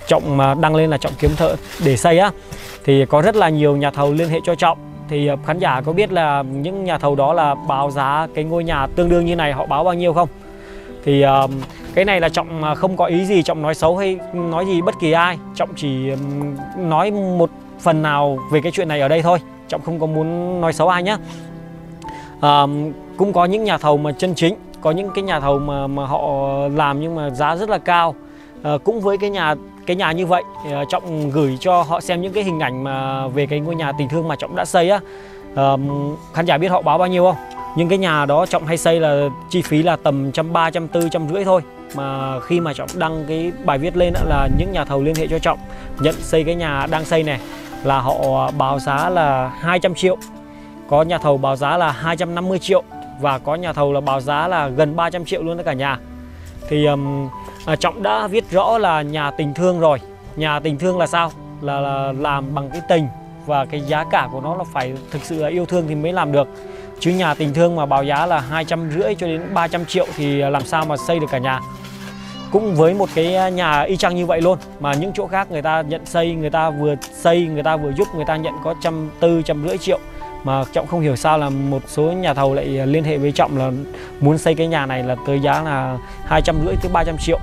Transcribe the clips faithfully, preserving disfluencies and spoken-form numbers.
Trọng đăng lên là Trọng kiếm thợ để xây á, thì có rất là nhiều nhà thầu liên hệ cho Trọng. Thì khán giả có biết là những nhà thầu đó là báo giá cái ngôi nhà tương đương như này họ báo bao nhiêu không? Thì uh, cái này là Trọng không có ý gì Trọng nói xấu hay nói gì bất kỳ ai. Trọng chỉ um, nói một phần nào về cái chuyện này ở đây thôi. Trọng không có muốn nói xấu ai nhé. uh, Cũng có những nhà thầu mà chân chính, có những cái nhà thầu mà, mà họ làm nhưng mà giá rất là cao. uh, Cũng với cái nhà cái nhà như vậy, uh, Trọng gửi cho họ xem những cái hình ảnh mà về cái ngôi nhà tình thương mà Trọng đã xây á. uh, Khán giả biết họ báo bao nhiêu không? Nhưng cái nhà đó Trọng hay xây là chi phí là tầm trăm ba, trăm tư, trăm rưỡi thôi. Mà khi mà Trọng đăng cái bài viết lên là những nhà thầu liên hệ cho Trọng nhận xây cái nhà đang xây này là họ báo giá là hai trăm triệu. Có nhà thầu báo giá là hai trăm năm mươi triệu. Và có nhà thầu là báo giá là gần ba trăm triệu luôn đó cả nhà. Thì um, Trọng đã viết rõ là nhà tình thương rồi. Nhà tình thương là sao? Là, là làm bằng cái tình. Và cái giá cả của nó là phải thực sự là yêu thương thì mới làm được. Chứ nhà tình thương mà báo giá là hai trăm rưỡi cho đến ba trăm triệu thì làm sao mà xây được cả nhà. Cũng với một cái nhà y chang như vậy luôn, mà những chỗ khác người ta nhận xây, người ta vừa xây, người ta vừa giúp, người ta nhận có trăm tư, trăm rưỡi triệu. Mà Trọng không hiểu sao là một số nhà thầu lại liên hệ với Trọng là muốn xây cái nhà này là tới giá là hai trăm rưỡi tới ba trăm triệu.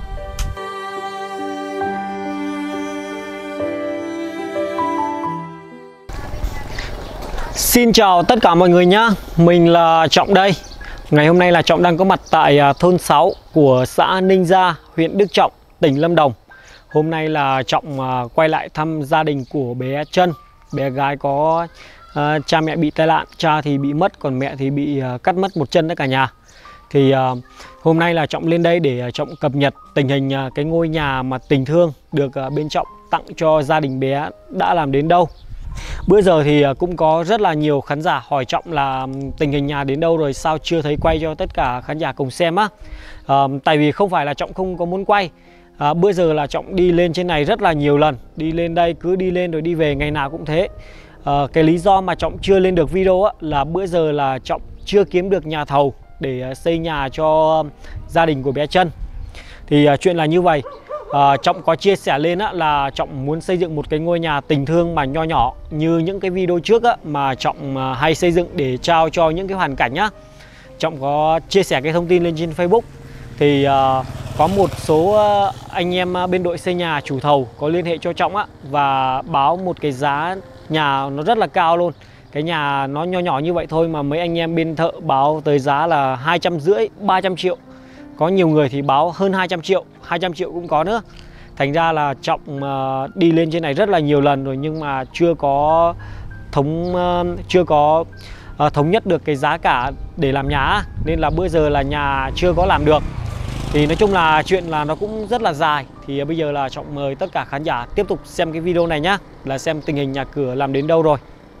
Xin chào tất cả mọi người nhá, mình là Trọng đây. Ngày hôm nay là Trọng đang có mặt tại thôn sáu của xã Ninh Gia, huyện Đức Trọng, tỉnh Lâm Đồng. Hôm nay là Trọng quay lại thăm gia đình của bé Trân. Bé gái có uh, cha mẹ bị tai nạn, cha thì bị mất, còn mẹ thì bị uh, cắt mất một chân đó cả nhà. Thì uh, hôm nay là Trọng lên đây để Trọng cập nhật tình hình uh, cái ngôi nhà mà tình thương được uh, bên Trọng tặng cho gia đình bé đã làm đến đâu. Bữa giờ thì cũng có rất là nhiều khán giả hỏi Trọng là tình hình nhà đến đâu rồi, sao chưa thấy quay cho tất cả khán giả cùng xem á. à, Tại vì không phải là Trọng không có muốn quay. à, Bữa giờ là Trọng đi lên trên này rất là nhiều lần. Đi lên đây cứ đi lên rồi đi về, ngày nào cũng thế. à, Cái lý do mà Trọng chưa lên được video á, là bữa giờ là Trọng chưa kiếm được nhà thầu để xây nhà cho gia đình của bé Trân. Thì à, chuyện là như vậy. À, Trọng có chia sẻ lên á, là Trọng muốn xây dựng một cái ngôi nhà tình thương mà nho nhỏ như những cái video trước á, mà Trọng à, hay xây dựng để trao cho những cái hoàn cảnh á. Trọng có chia sẻ cái thông tin lên trên Facebook. Thì à, có một số à, anh em bên đội xây nhà chủ thầu có liên hệ cho Trọng á, và báo một cái giá nhà nó rất là cao luôn. Cái nhà nó nho nhỏ như vậy thôi mà mấy anh em bên thợ báo tới giá là hai trăm rưỡi, ba trăm triệu. Có nhiều người thì báo hơn hai trăm triệu, hai trăm triệu cũng có nữa. Thành ra là Trọng uh, đi lên trên này rất là nhiều lần rồi nhưng mà chưa có thống uh, chưa có uh, thống nhất được cái giá cả để làm nhà, nên là bữa giờ là nhà chưa có làm được. Thì nói chung là chuyện là nó cũng rất là dài. Thì bây giờ là Trọng mời tất cả khán giả tiếp tục xem cái video này nhá, là xem tình hình nhà cửa làm đến đâu rồi.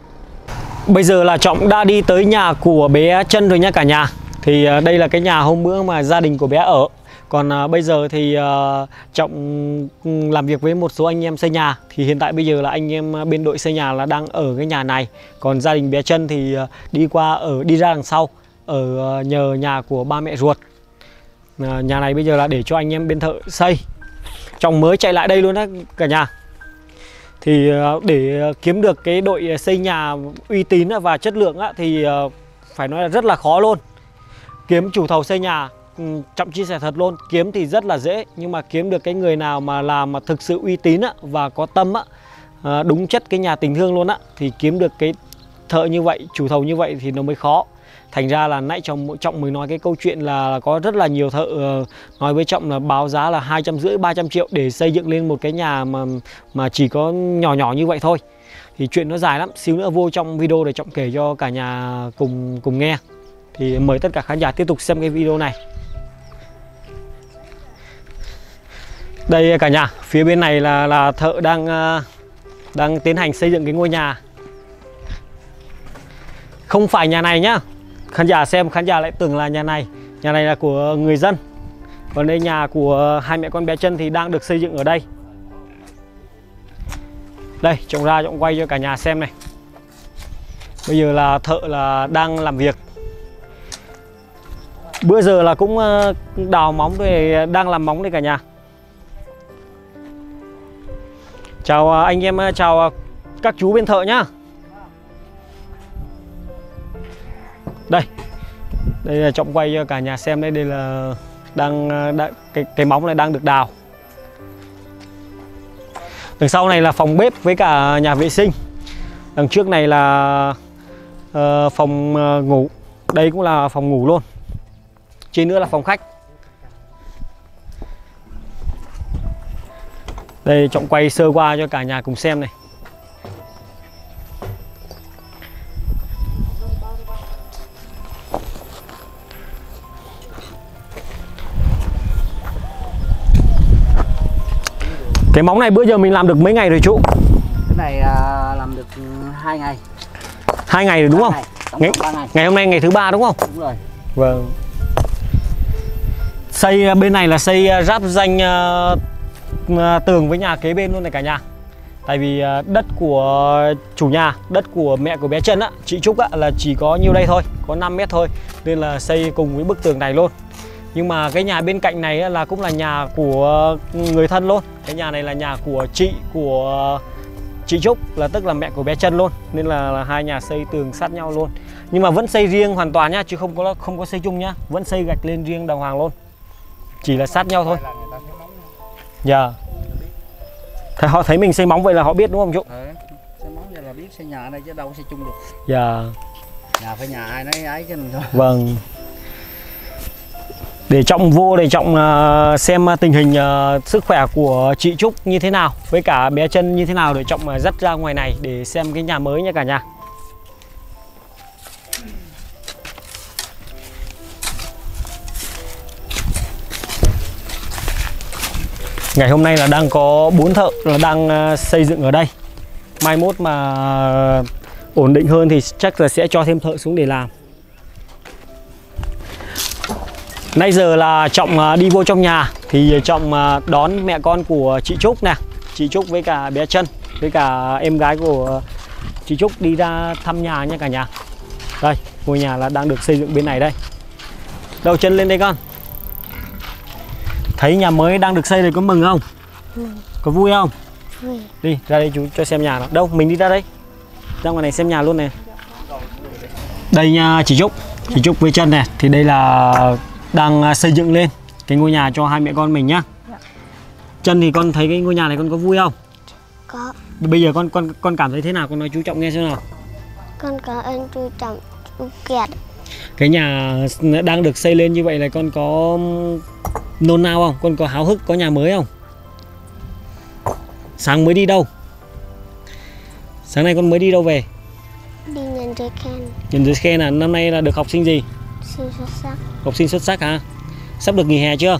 Bây giờ là Trọng đã đi tới nhà của bé Trân rồi nha cả nhà. Thì đây là cái nhà hôm bữa mà gia đình của bé ở. Còn à, bây giờ thì à, Trọng làm việc với một số anh em xây nhà. Thì hiện tại bây giờ là anh em bên đội xây nhà là đang ở cái nhà này. Còn gia đình bé Trân thì à, đi qua ở đi ra đằng sau, ở à, nhờ nhà của ba mẹ ruột. à, Nhà này bây giờ là để cho anh em bên thợ xây. Trọng mới chạy lại đây luôn đó cả nhà. Thì à, để kiếm được cái đội xây nhà uy tín và chất lượng á, thì à, phải nói là rất là khó luôn. Kiếm chủ thầu xây nhà, Trọng chia sẻ thật luôn, kiếm thì rất là dễ, nhưng mà kiếm được cái người nào mà làm mà thực sự uy tín á, và có tâm á, đúng chất cái nhà tình thương luôn á, thì kiếm được cái thợ như vậy, chủ thầu như vậy thì nó mới khó. Thành ra là nãy Trọng Trọng mới nói cái câu chuyện là có rất là nhiều thợ nói với Trọng là báo giá là hai trăm rưỡi, ba trăm triệu để xây dựng lên một cái nhà mà mà chỉ có nhỏ nhỏ như vậy thôi. Thì chuyện nó dài lắm, xíu nữa vô trong video để Trọng kể cho cả nhà cùng cùng nghe. Thì mời tất cả khán giả tiếp tục xem cái video này. Đây cả nhà, phía bên này là là thợ đang đang tiến hành xây dựng cái ngôi nhà. Không phải nhà này nhá. Khán giả xem, khán giả lại tưởng là nhà này. Nhà này là của người dân. Còn đây nhà của hai mẹ con bé Trân thì đang được xây dựng ở đây. Đây, Trọng ra Trọng quay cho cả nhà xem này. Bây giờ là thợ là đang làm việc. Bữa giờ là cũng đào móng rồi, đang làm móng đây cả nhà. Chào anh em, chào các chú bên thợ nhá. Đây, đây là Trọng quay cho cả nhà xem đây, đây là đang, đang cái cái móng này đang được đào. Đằng sau này là phòng bếp với cả nhà vệ sinh. Đằng trước này là uh, phòng uh, ngủ. Đây cũng là phòng ngủ luôn. Trên nữa là phòng khách. Đây Trọng quay sơ qua cho cả nhà cùng xem này. Cái móng này bữa giờ mình làm được mấy ngày rồi chú? Cái này à, làm được hai ngày. Hai ngày rồi đúng không? Ngày, ngày. ngày hôm nay ngày thứ ba đúng không? Đúng rồi. Vâng. Xây bên này là xây giáp danh uh, tường với nhà kế bên luôn này cả nhà. Tại vì uh, đất của chủ nhà, đất của mẹ của bé Trân á, chị Trúc á, là chỉ có nhiêu đây thôi, có năm mét thôi, nên là xây cùng với bức tường này luôn. Nhưng mà cái nhà bên cạnh này là cũng là nhà của người thân luôn. Cái nhà này là nhà của chị của chị Trúc, là tức là mẹ của bé Trân luôn. Nên là, là hai nhà xây tường sát nhau luôn. Nhưng mà vẫn xây riêng hoàn toàn nhá, chứ không có không có xây chung nhá. Vẫn xây gạch lên riêng đàng hoàng luôn. Chỉ là sát nhau thôi. Dạ. Yeah. Thế họ thấy mình xây móng vậy là họ biết đúng không chú? Ừ, xây móng vậy là biết xây nhà ở đây chứ đâu có xây chung được. Dạ. Yeah. Nhà phải nhà ai nấy ấy chứ mình thôi. Vâng. Để Trọng vô để Trọng uh, xem tình hình uh, sức khỏe của chị Trúc như thế nào, với cả bé Trân như thế nào, để Trọng uh, dắt ra ngoài này để xem cái nhà mới nha cả nhà. Ngày hôm nay là đang có bốn thợ là đang uh, xây dựng ở đây. Mai mốt mà uh, ổn định hơn thì chắc là sẽ cho thêm thợ xuống để làm. Nãy giờ là Trọng đi vô trong nhà thì Trọng đón mẹ con của chị Trúc nè, chị Trúc với cả bé Trân, với cả em gái của chị Trúc đi ra thăm nhà nha cả nhà. Đây, ngôi nhà là đang được xây dựng bên này đây. Đầu chân lên đây con. Thấy nhà mới đang được xây rồi có mừng không? Ừ. Có vui không? Vui. Đi ra đây chú cho xem nhà nào. Đâu, mình đi ra đây. Ra ngoài này xem nhà luôn nè. Đây nha chị Trúc, chị Trúc với Trân này, thì đây là đang xây dựng lên cái ngôi nhà cho hai mẹ con mình nhá. Dạ. Trân thì con thấy cái ngôi nhà này con có vui không? Có. Bây giờ con con con cảm thấy thế nào, con nói chú Trọng nghe xem nào. Con cảm ơn chú Trọng, chú Kiệt. Cái nhà đang được xây lên như vậy là con có nôn nao không? Con có háo hức có nhà mới không? Sáng mới đi đâu? Sáng nay con mới đi đâu về? Đi nhận giấy khen. Nhận giấy khen là năm nay là được học sinh gì? Sinh xuất sắc. Học sinh xuất sắc hả? Sắp được nghỉ hè chưa?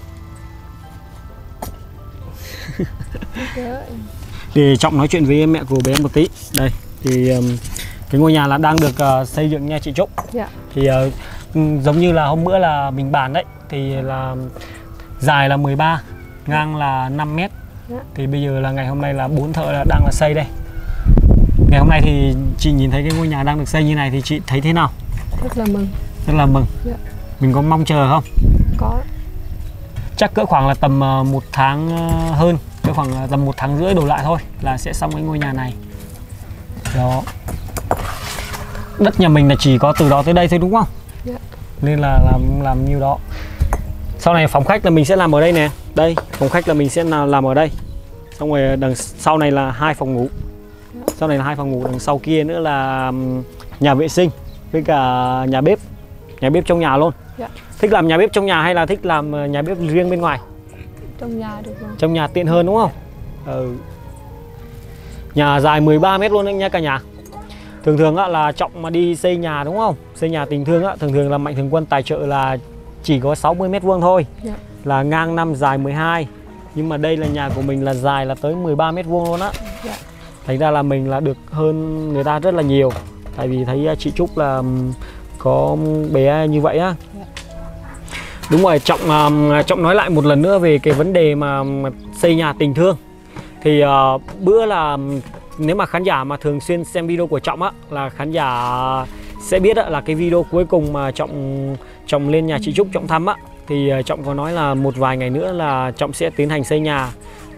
Để Trọng nói chuyện với mẹ của bé một tí. Đây thì um, cái ngôi nhà là đang được uh, xây dựng nha chị Trúc. Dạ. Thì uh, giống như là hôm bữa là mình bàn đấy, thì là dài là mười ba, ngang là năm mét. Dạ. Thì bây giờ là ngày hôm nay là bốn thợ là đang là xây đây. Ngày hôm nay thì chị nhìn thấy cái ngôi nhà đang được xây như này thì chị thấy thế nào? Rất là mừng. Rất là mừng. Dạ. Mình có mong chờ không? Có. Chắc cỡ khoảng là tầm một tháng hơn, cỡ khoảng tầm một tháng rưỡi đổ lại thôi là sẽ xong cái ngôi nhà này. Đó. Đất nhà mình là chỉ có từ đó tới đây thôi đúng không? Dạ. Nên là làm làm nhiêu đó. Sau này phòng khách là mình sẽ làm ở đây nè. Đây, phòng khách là mình sẽ làm ở đây. Xong rồi đằng sau này là hai phòng ngủ. Dạ. Sau này là hai phòng ngủ, đằng sau kia nữa là nhà vệ sinh với cả nhà bếp. Nhà bếp trong nhà luôn. Dạ. Thích làm nhà bếp trong nhà hay là thích làm nhà bếp riêng bên ngoài? Trong nhà được rồi. Trong nhà tiện hơn đúng không? Ừ. Nhà dài mười ba mét luôn đấy nha cả nhà. Thường thường á, là Trọng mà đi xây nhà đúng không? Xây nhà tình thương á, thường thường là Mạnh Thường Quân tài trợ là chỉ có sáu mươi mét vuông thôi. Dạ. Là ngang năm dài mười hai. Nhưng mà đây là nhà của mình là dài là tới mười ba mét vuông luôn á. Dạ. Thành ra là mình là được hơn người ta rất là nhiều. Tại vì thấy chị Trúc là có bé như vậy á. Dạ. Đúng rồi, Trọng Trọng nói lại một lần nữa về cái vấn đề mà xây nhà tình thương. Thì uh, bữa là nếu mà khán giả mà thường xuyên xem video của Trọng á, là khán giả sẽ biết á, là cái video cuối cùng mà Trọng Trọng lên nhà chị Trúc Trọng thăm á, thì Trọng có nói là một vài ngày nữa là Trọng sẽ tiến hành xây nhà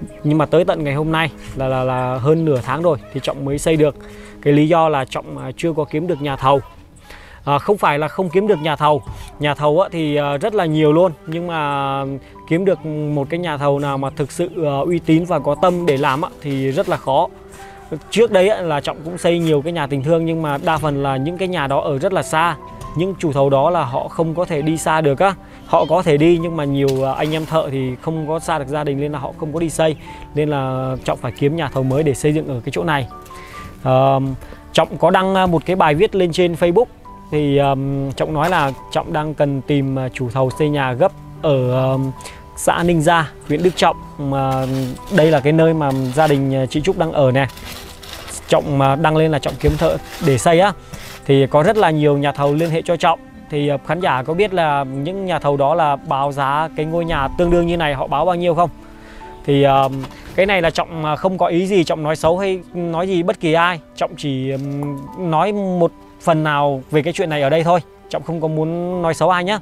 Nhưng mà tới tận ngày hôm nay là là, là hơn nửa tháng rồi thì Trọng mới xây được. Cái lý do là Trọng chưa có kiếm được nhà thầu. À, không phải là không kiếm được nhà thầu. Nhà thầu á, thì rất là nhiều luôn, nhưng mà kiếm được một cái nhà thầu nào mà thực sự uh, uy tín và có tâm để làm á, thì rất là khó. Trước đây á, là Trọng cũng xây nhiều cái nhà tình thương, nhưng mà đa phần là những cái nhà đó ở rất là xa. Những chủ thầu đó là họ không có thể đi xa được á. Họ có thể đi nhưng mà nhiều anh em thợ thì không có xa được gia đình nên là họ không có đi xây. Nên là Trọng phải kiếm nhà thầu mới để xây dựng ở cái chỗ này. uh, Trọng có đăng một cái bài viết lên trên Facebook. Thì um, Trọng nói là Trọng đang cần tìm chủ thầu xây nhà gấp ở um, xã Ninh Gia, huyện Đức Trọng. Mà đây là cái nơi mà gia đình chị Trúc đang ở nè. Trọng mà đăng lên là Trọng kiếm thợ để xây á, thì có rất là nhiều nhà thầu liên hệ cho Trọng. Thì khán giả có biết là những nhà thầu đó là báo giá cái ngôi nhà tương đương như này họ báo bao nhiêu không? Thì um, cái này là Trọng không có ý gì Trọng nói xấu hay nói gì bất kỳ ai. Trọng chỉ um, nói một phần nào về cái chuyện này ở đây thôi. Trọng không có muốn nói xấu ai nhé.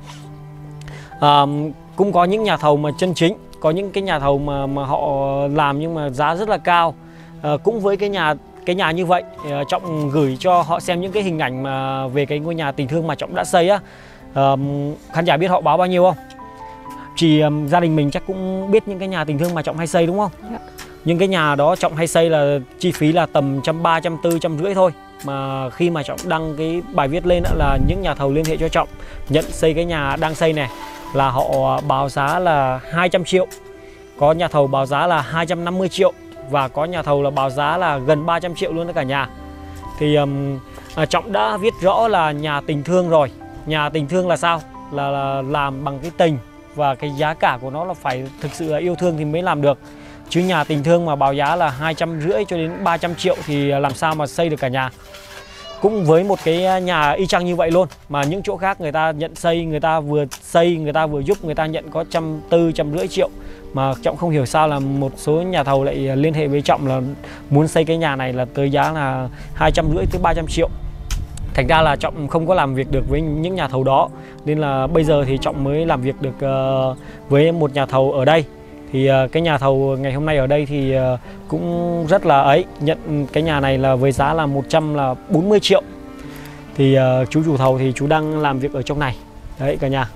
À, cũng có những nhà thầu mà chân chính, có những cái nhà thầu mà mà họ làm nhưng mà giá rất là cao. À, cũng với cái nhà cái nhà như vậy, Trọng gửi cho họ xem những cái hình ảnh mà về cái ngôi nhà tình thương mà Trọng đã xây á. À, khán giả biết họ báo bao nhiêu không? Chỉ um, gia đình mình chắc cũng biết những cái nhà tình thương mà Trọng hay xây đúng không? Dạ. Nhưng cái nhà đó Trọng hay xây là chi phí là tầm trăm ba, trăm tư, trăm rưỡi thôi. Mà khi mà Trọng đăng cái bài viết lên là những nhà thầu liên hệ cho Trọng nhận xây cái nhà đang xây này là họ báo giá là hai trăm triệu. Có nhà thầu báo giá là hai trăm năm mươi triệu. Và có nhà thầu là báo giá là gần ba trăm triệu luôn đó cả nhà. Thì um, Trọng đã viết rõ là nhà tình thương rồi. Nhà tình thương là sao? Là, là làm bằng cái tình. Và cái giá cả của nó là phải thực sự là yêu thương thì mới làm được. Chứ nhà tình thương mà báo giá là hai trăm rưỡi cho đến ba trăm triệu thì làm sao mà xây được cả nhà. Cũng với một cái nhà y chang như vậy luôn, mà những chỗ khác người ta nhận xây, người ta vừa xây, người ta vừa giúp, người ta nhận có trăm tư, trăm rưỡi triệu. Mà Trọng không hiểu sao là một số nhà thầu lại liên hệ với Trọng là muốn xây cái nhà này là tới giá là hai trăm rưỡi tới ba trăm triệu. Thành ra là Trọng không có làm việc được với những nhà thầu đó. Nên là bây giờ thì Trọng mới làm việc được uh, với một nhà thầu ở đây. Thì uh, cái nhà thầu ngày hôm nay ở đây thì uh, cũng rất là ấy, nhận cái nhà này là với giá là một trăm bốn mươi triệu. Thì uh, chú chủ thầu thì chú đang làm việc ở trong này. Đấy cả nhà.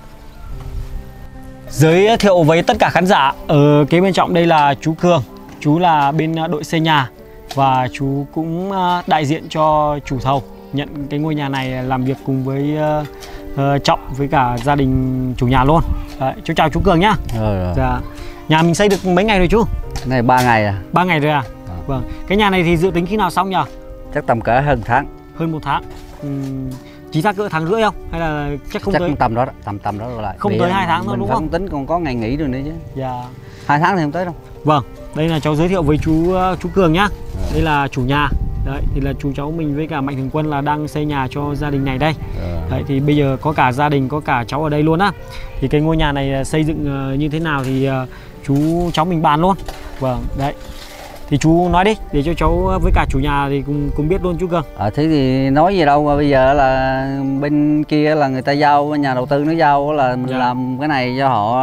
Giới thiệu với tất cả khán giả, ở kế bên Trọng đây là chú Cường. Chú là bên đội xây nhà. Và chú cũng uh, đại diện cho chủ thầu nhận cái ngôi nhà này làm việc cùng với uh, uh, Trọng với cả gia đình chủ nhà luôn. Đấy, chú chào chú Cường nhá. Rồi, rồi. Dạ. Nhà mình xây được mấy ngày rồi chú? Cái này ba ngày à. ba ngày rồi à? À. Vâng. Cái nhà này thì dự tính khi nào xong nhỉ? Chắc tầm cỡ hơn tháng. Hơn một tháng. Uhm, chỉ xác cỡ tháng rưỡi không? Hay là chắc không chắc tới? tầm đó, tầm tầm đó rồi lại. Không Vì tới hai tháng thôi đúng không? Mình tính còn có ngày nghỉ rồi nữa chứ. Dạ. Hai tháng thì không tới đâu. Vâng. Đây là cháu giới thiệu với chú chú Cường nhá. À. Đây là chủ nhà. Đấy, thì là chú cháu mình với cả Mạnh Thường Quân là đang xây nhà cho gia đình này đây. À. Đấy, thì bây giờ có cả gia đình, có cả cháu ở đây luôn á. Thì cái ngôi nhà này xây dựng như thế nào thì uh, chú cháu mình bàn luôn. Vâng, đấy. Thì chú nói đi, để cho cháu với cả chủ nhà thì cùng cùng biết luôn chú Cường. À, thế thì nói gì đâu mà bây giờ là bên kia là người ta giao, nhà đầu tư nó giao là mình dạ. làm cái này cho họ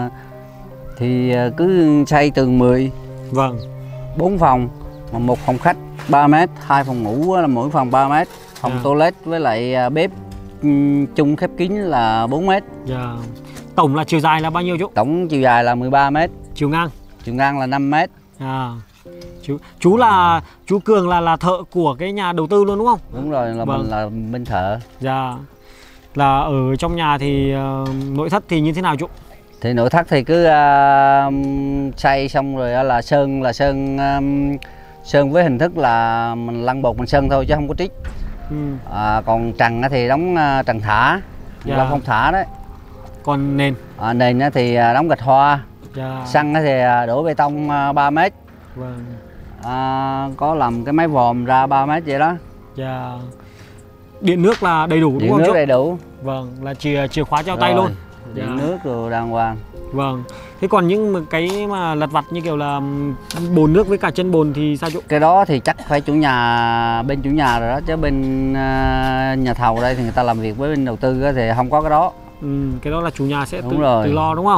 thì cứ xây tường mười. Vâng. bốn phòng, mà một phòng khách ba mét, hai phòng ngủ là mỗi phòng ba mét, phòng dạ. toilet với lại bếp chung khép kín là bốn mét. Dạ. Tổng là chiều dài là bao nhiêu chú? Tổng chiều dài là mười ba mét. Chiều ngang? Chiều ngang là năm mét. À. Chú chú là chú Cường là là thợ của cái nhà đầu tư luôn đúng không? Đúng rồi, là vâng. mình là bên thợ. Dạ. Là ở trong nhà thì uh, nội thất thì như thế nào chú? Thì nội thất thì cứ uh, xây xong rồi là sơn là sơn um, sơn với hình thức là mình lăn bột mình sơn thôi chứ không có trích. Ừ. À, còn trần thì đóng uh, trần thả, dạ. là không thả đấy. Còn nền? À, nền thì đóng gạch hoa. Dạ. Sân thì đổ bê tông ba mét. Vâng. À, có làm cái máy vòm ra ba mét vậy đó. Dạ. Điện nước là đầy đủ đúng Điện không? Điện nước chú? đầy đủ. Vâng, là chìa chìa khóa treo tay luôn. Điện dạ. nước rồi đàng hoàng. Vâng. Thế còn những cái mà lặt vặt như kiểu là bồn nước với cả chân bồn thì sao chú? Cái đó thì chắc phải chủ nhà, bên chủ nhà rồi đó, chứ bên uh, nhà thầu đây thì người ta làm việc với bên đầu tư thì không có cái đó. Ừ, cái đó là chủ nhà sẽ tự, rồi. tự lo đúng không?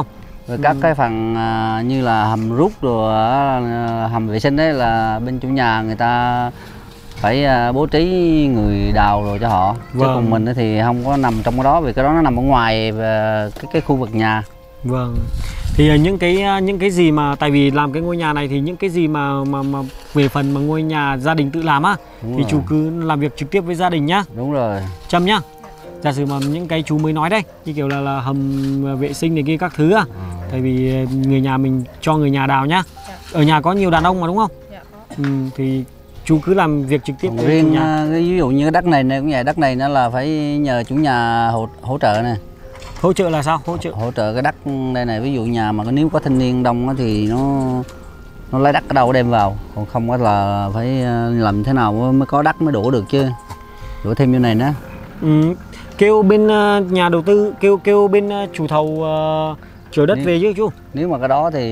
Rồi các Ừ. cái phần à, như là hầm rút rồi à, hầm vệ sinh đấy là bên chủ nhà người ta phải à, bố trí người đào rồi cho họ. Chứ Vâng. còn mình thì không có nằm trong cái đó, vì cái đó nó nằm ở ngoài về cái cái khu vực nhà. Vâng. Thì à, những cái à, những cái gì mà tại vì làm cái ngôi nhà này thì những cái gì mà mà mà về phần mà ngôi nhà gia đình tự làm á Đúng thì rồi. chú cứ làm việc trực tiếp với gia đình nhá. Đúng rồi. Trâm nhá. Giả sử mà những cái chú mới nói đây, như kiểu là là hầm vệ sinh này kia các thứ à. Ừ. Tại vì người nhà mình cho người nhà đào nhá. Ở nhà có nhiều đàn ông mà đúng không? Dạ có. Ừ, thì chú cứ làm việc trực tiếp Còn với chủ riêng nhà. à, cái ví dụ như cái đất này này cũng vậy, đất này nó là phải nhờ chủ nhà hỗ, hỗ trợ nè. Hỗ trợ là sao? Hỗ trợ. Hỗ trợ cái đất đây này, ví dụ nhà mà nếu có thanh niên đông á thì nó nó lấy đất ở đâu đem vào, còn không có là phải à, làm thế nào mới có đất mới đổ được chứ. Đổ thêm như này nữa. Ừ, kêu bên uh, nhà đầu tư, kêu kêu bên uh, chủ thầu uh, chở đất Nếu- về chứ chú. Nếu mà cái đó thì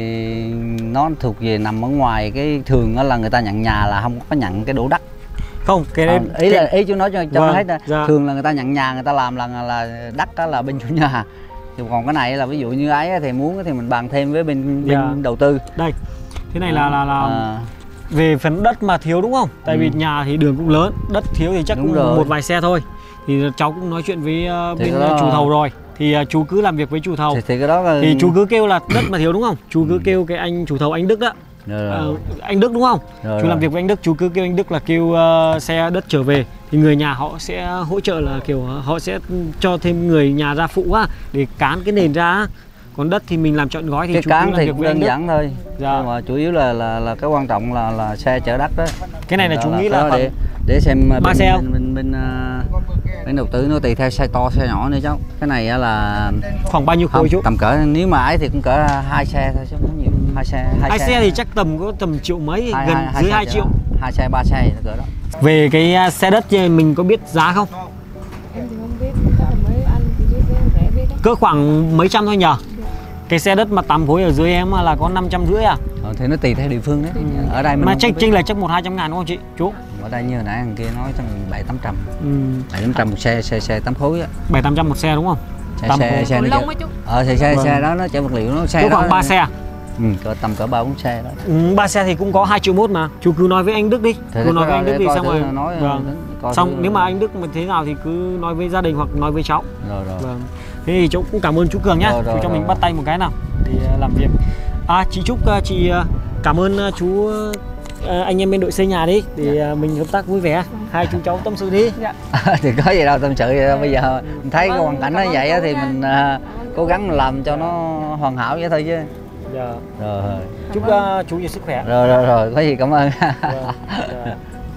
nó thuộc về nằm ở ngoài, cái thường đó là người ta nhận nhà là không có nhận cái đổ đất. Không, cái đấy À, ý là ý chú nói cho cho Vâng, nó hết là dạ. thường là người ta nhận nhà người ta làm là là đất đó là bên chủ nhà. Thì còn cái này là ví dụ như ấy á, thì muốn thì mình bàn thêm với bên bên Dạ. đầu tư. đây. Thế này là là là À, về phần đất mà thiếu đúng không? Tại Ừ. vì nhà thì đường cũng lớn, đất thiếu thì chắc Đúng cũng rồi. một vài xe thôi. Thì cháu cũng nói chuyện với uh, Thì bên cái đó- uh, chủ thầu rồi. Thì uh, chú cứ làm việc với chủ thầu. thì, thì cái đó là Thì chú cứ kêu là đất mà thiếu đúng không? Chú cứ kêu cái anh chủ thầu anh Đức đó. rồi, rồi, Ờ, anh Đức đúng không? rồi, Chú làm rồi. việc với anh Đức, chú cứ kêu anh Đức là kêu uh, xe đất trở về thì người nhà họ sẽ hỗ trợ, là kiểu họ sẽ cho thêm người nhà ra phụ á để cán cái nền ra á. Còn đất thì mình làm trọn gói thì Cái chú cứ cán làm thì việc cũng với anh đơn Đức. giản thôi. Dạ. Nhưng mà chủ yếu là là là cái quan trọng là là xe chở đất đó. Cái này là Đó chú nghĩ là cái đó để khoảng để xem bên ba xe không? bên bên, bên, à, bên đầu tư nó tùy theo xe to xe nhỏ nữa cháu. Cái này á là khoảng bao nhiêu không, khối chú? tầm cỡ nếu mà ấy thì cũng cỡ hai xe thôi chứ không nhiều. Hai xe hai, Hai xe thì chắc tầm có tầm triệu mấy, hai, gần hai, hai dưới xe hai chở triệu. đó. Hai xe ba xe cỡ đó. Về cái uh, xe đất thì mình có biết giá không? Em thì không biết, chắc là mấy anh thì biết, với rẻ biết đó. Cỡ khoảng mấy trăm thôi nhờ. Cái xe đất mà tám khối ở dưới em là có năm trăm rưỡi à? Ờ, thì nó tùy theo địa phương đấy. Ở đây mình Mà không tranh biết. tranh là chắc một hai trăm ngàn đúng không chị? Chú? Ở đây như hồi nãy thằng kia nói chắc bảy tám trăm. Ừ, Bảy tám trăm một xe xe xe tám khối á. bảy tám trăm một xe đúng không? Xe Tám xe khối. xe Cầu nó lông chở- á chú. Ờ thì xe Vâng. xe đó nó chở vật liệu nó xe Cỡ đó khoảng ba xe à? Ừ, cỡ tầm cỡ ba bốn xe đó. Ừ, ba xe thì cũng có hai triệu mốt mà. Chú cứ nói với anh Đức đi. Thì Cứ nói với coi- anh Đức để đi coi xong thử rồi. nói, Vâng. coi Xong thử. nếu mà anh Đức mà thế nào thì cứ nói với gia đình hoặc nói với cháu. Rồi rồi. Vâng. Thế thì cháu cũng cảm ơn chú Cường nhá. Rồi, rồi, Chú cho rồi, mình rồi. bắt tay một cái nào để uh, làm việc. À, chị Trúc, uh, chị uh, cảm ơn uh, chú uh, anh em bên đội xây nhà đi để uh, mình hợp tác vui vẻ. Hai chú cháu tâm sự đi. Dạ. Thì có gì đâu tâm sự vậy đâu. Bây giờ mình thấy cái Cảm hoàn ơn- cảnh nó cảm ơn vậy á chú thì nha. mình à, cố gắng làm cho nó hoàn hảo vậy thôi chứ. Dạ. Rồi rồi. Chúc uh, chú nhiều sức khỏe. Rồi rồi rồi, có gì cảm ơn. Vâng, dạ.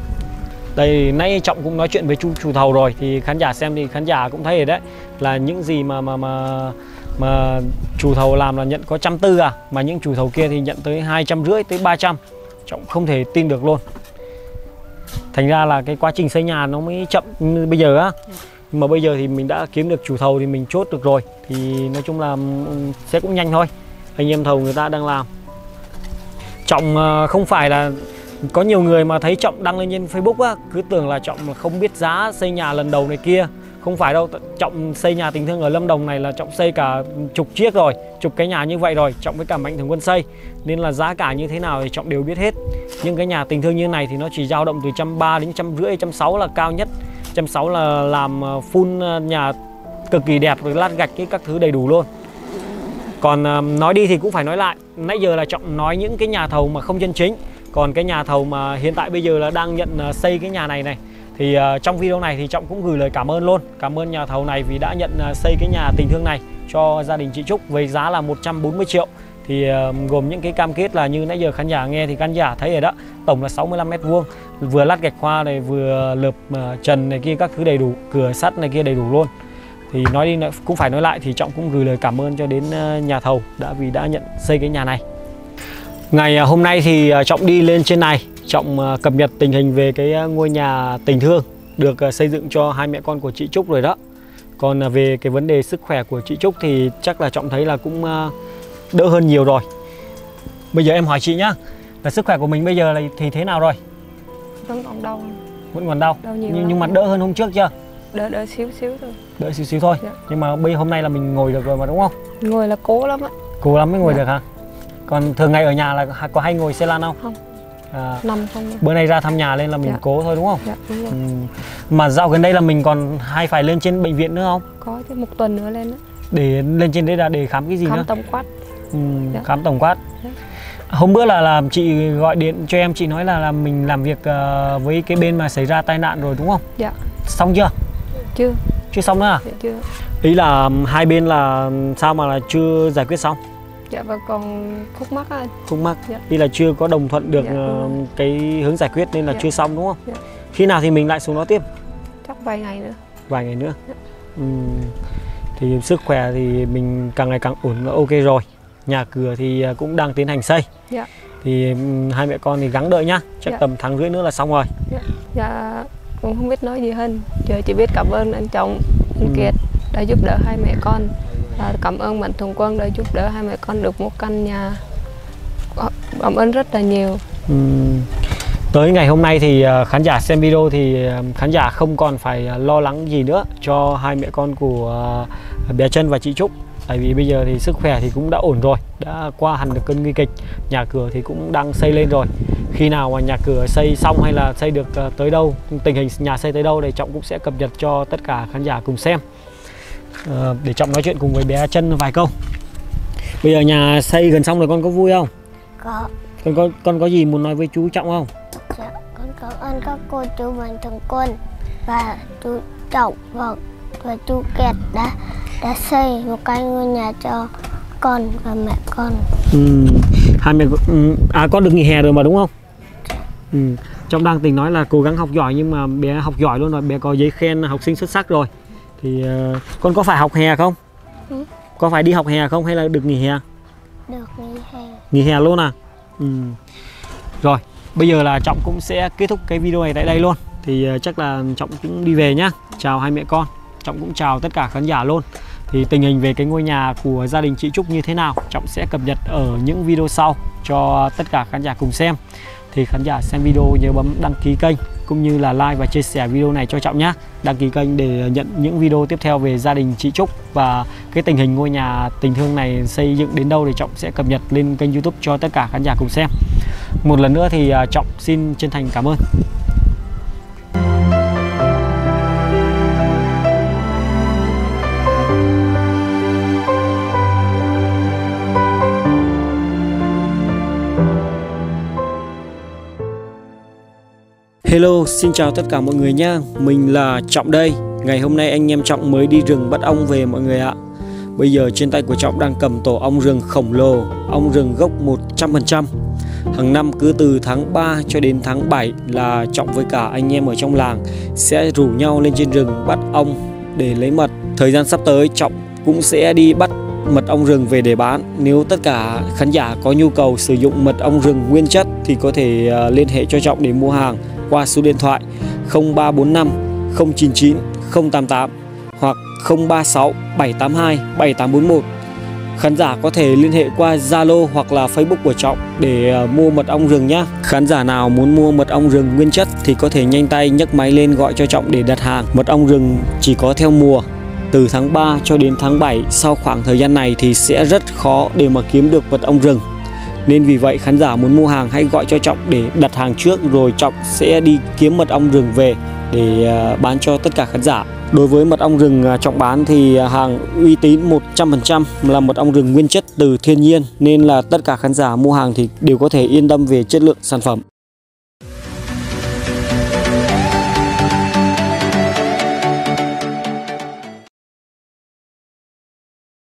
Đây nãy Trọng cũng nói chuyện với chú chủ thầu rồi thì khán giả xem thì khán giả cũng thấy rồi đấy, là những gì mà mà mà mà chủ thầu làm là nhận có trăm tư à, mà những chủ thầu kia thì nhận tới hai trăm rưỡi tới ba trăm. Trọng không thể tin được luôn. Thành ra là cái quá trình xây nhà nó mới chậm như bây giờ á. Nhưng mà bây giờ thì mình đã kiếm được chủ thầu thì mình chốt được rồi, thì nói chung là ừm, sẽ cũng nhanh thôi. Anh em thầu người ta đang làm. Trọng ờ, không phải là có nhiều người mà thấy Trọng đăng lên trên Facebook á, cứ tưởng là Trọng không biết giá xây nhà lần đầu này kia. Không phải đâu, Trọng xây nhà tình thương ở Lâm Đồng này là Trọng xây cả chục chiếc rồi, chục cái nhà như vậy rồi, Trọng với cả Mạnh Thường Quân xây. Nên là giá cả như thế nào thì Trọng đều biết hết. Nhưng cái nhà tình thương như này thì nó chỉ dao động từ một trăm ba mươi đến một trăm rưỡi, một trăm sáu mươi là cao nhất. một trăm sáu mươi là làm full nhà cực kỳ đẹp, rồi lát gạch cái các thứ đầy đủ luôn. Còn uh, nói đi thì cũng phải nói lại, nãy giờ là Trọng nói những cái nhà thầu mà không chân chính. Còn cái nhà thầu mà hiện tại bây giờ là đang nhận uh, xây cái nhà này này thì uh, trong video này thì Trọng cũng gửi lời cảm ơn luôn. Cảm ơn nhà thầu này vì đã nhận uh, xây cái nhà tình thương này cho gia đình chị Trúc với giá là một trăm bốn mươi triệu. Thì uh, gồm những cái cam kết là như nãy giờ khán giả nghe thì khán giả thấy rồi đó. Tổng là sáu mươi lăm mét vuông, vừa lát gạch hoa này, vừa lợp uh, trần này kia các thứ đầy đủ, cửa sắt này kia đầy đủ luôn. Thì nói đi cũng phải nói lại thì Trọng cũng gửi lời cảm ơn cho đến nhà thầu đã vì đã nhận xây cái nhà này. Ngày hôm nay thì Trọng đi lên trên này, Trọng cập nhật tình hình về cái ngôi nhà tình thương được xây dựng cho hai mẹ con của chị Trúc rồi đó. Còn về cái vấn đề sức khỏe của chị Trúc thì chắc là Trọng thấy là cũng đỡ hơn nhiều rồi. Bây giờ em hỏi chị nhá, là sức khỏe của mình bây giờ là thì thế nào rồi? Vẫn còn đau. Vẫn còn đau, Đau nhiều nhưng, lắm. nhưng mà đỡ hơn hôm trước chưa? Đỡ đỡ xíu xíu thôi. Đỡ xíu xíu thôi. Dạ. Nhưng mà bây hôm nay là mình ngồi được rồi mà đúng không? Ngồi là cố lắm á. Cố lắm mới ngồi Dạ. được hả? Còn thường ngày ở nhà là có hay ngồi xe lăn không? Không. À, Nằm không ạ. bữa nay ra thăm nhà lên là mình Dạ. cố thôi đúng không? Dạ đúng rồi. Ừ. Mà dạo gần đây là mình còn hay phải lên trên bệnh viện nữa không? Có chứ, một tuần nữa lên đó. Để lên trên đấy là để khám cái gì Khám nữa? tổng quát. Ừ, Dạ. khám tổng quát. Dạ. Hôm bữa là là chị gọi điện cho em, chị nói là, là mình làm việc uh, với cái bên mà xảy ra tai nạn rồi đúng không? Dạ. Xong chưa? Chưa. Chưa xong nữa à? Dạ chưa. Ý là hai bên là sao mà là chưa giải quyết xong? Dạ và còn khúc mắc á anh. Khúc mắc. Dạ. Ý là chưa có đồng thuận được Dạ, uh, đúng rồi. cái hướng giải quyết nên là Dạ. chưa xong đúng không? Dạ. Khi nào thì mình lại xuống đó tiếp? Chắc vài ngày nữa. Vài ngày nữa. Dạ. Ừm, thì sức khỏe thì mình càng ngày càng ổn, ok rồi. Nhà cửa thì cũng đang tiến hành xây. Dạ. Thì ừm, hai mẹ con thì gắng đợi nhá. Chắc Dạ. tầm tháng rưỡi nữa là xong rồi. Dạ. Dạ cũng không biết nói gì hơn. Giờ chỉ biết cảm ơn anh chồng, anh Ừ. Kiệt đã giúp đỡ hai mẹ con. Và cảm ơn Mạnh Thường Quân đã giúp đỡ hai mẹ con được một căn nhà. Cảm ơn rất là nhiều. Ừm, Tới ngày hôm nay thì uh, khán giả xem video thì uh, khán giả không còn phải uh, lo lắng gì nữa cho hai mẹ con của uh, bé Trân và chị Trúc. Tại vì bây giờ thì sức khỏe thì cũng đã ổn rồi, đã qua hẳn được cơn nguy kịch. Nhà cửa thì cũng đang xây lên rồi. Khi nào mà nhà cửa xây xong hay là xây được uh, tới đâu, tình hình nhà xây tới đâu thì Trọng cũng sẽ cập nhật cho tất cả khán giả cùng xem. uh, Để Trọng nói chuyện cùng với bé Trân vài câu. Bây giờ nhà xây gần xong rồi, con có vui không? Có. Con có, con có gì muốn nói với chú Trọng không? Dạ, con cảm ơn các cô chú Mạnh Thường Quân và chú Trọng và, và chú Kiệt đã đã xây một cái ngôi nhà cho con và mẹ con. Ừ, hai mẹ ừ, à con được nghỉ hè rồi mà đúng không? Ừ. Trọng đang tính nói là cố gắng học giỏi nhưng mà bé học giỏi luôn rồi, bé có giấy khen học sinh xuất sắc rồi. Thì uh, con có phải học hè không? Ừ. Có phải đi học hè không hay là được nghỉ hè? Được nghỉ hè. Nghỉ hè luôn à? Ừ. Rồi, bây giờ là Trọng cũng sẽ kết thúc cái video này tại đây luôn. Thì uh, chắc là Trọng cũng đi về nhá. Chào hai mẹ con. Trọng cũng chào tất cả khán giả luôn. Thì tình hình về cái ngôi nhà của gia đình chị Trúc như thế nào Trọng sẽ cập nhật ở những video sau cho tất cả khán giả cùng xem. Thì khán giả xem video nhớ bấm đăng ký kênh cũng như là like và chia sẻ video này cho Trọng nhé. Đăng ký kênh để nhận những video tiếp theo về gia đình chị Trúc và cái tình hình ngôi nhà tình thương này xây dựng đến đâu thì Trọng sẽ cập nhật lên kênh YouTube cho tất cả khán giả cùng xem. Một lần nữa thì Trọng xin chân thành cảm ơn. Hello, xin chào tất cả mọi người nha. Mình là Trọng đây. Ngày hôm nay anh em Trọng mới đi rừng bắt ong về mọi người ạ. Bây giờ trên tay của Trọng đang cầm tổ ong rừng khổng lồ, ong rừng gốc một trăm phần trăm. Hàng năm cứ từ tháng ba cho đến tháng bảy là Trọng với cả anh em ở trong làng sẽ rủ nhau lên trên rừng bắt ong để lấy mật. Thời gian sắp tới Trọng cũng sẽ đi bắt mật ong rừng về để bán. Nếu tất cả khán giả có nhu cầu sử dụng mật ong rừng nguyên chất thì có thể uh, liên hệ cho Trọng để mua hàng qua số điện thoại không ba bốn năm không chín chín không tám tám hoặc không ba sáu bảy tám hai bảy tám bốn một. Khán giả có thể liên hệ qua Zalo hoặc là Facebook của Trọng để uh, mua mật ong rừng nhé. Khán giả nào muốn mua mật ong rừng nguyên chất thì có thể nhanh tay nhấc máy lên gọi cho Trọng để đặt hàng. Mật ong rừng chỉ có theo mùa. Từ tháng ba cho đến tháng bảy, sau khoảng thời gian này thì sẽ rất khó để mà kiếm được mật ong rừng. Nên vì vậy khán giả muốn mua hàng hãy gọi cho Trọng để đặt hàng trước, rồi Trọng sẽ đi kiếm mật ong rừng về để bán cho tất cả khán giả. Đối với mật ong rừng Trọng bán thì hàng uy tín một trăm phần trăm là mật ong rừng nguyên chất từ thiên nhiên, nên là tất cả khán giả mua hàng thì đều có thể yên tâm về chất lượng sản phẩm.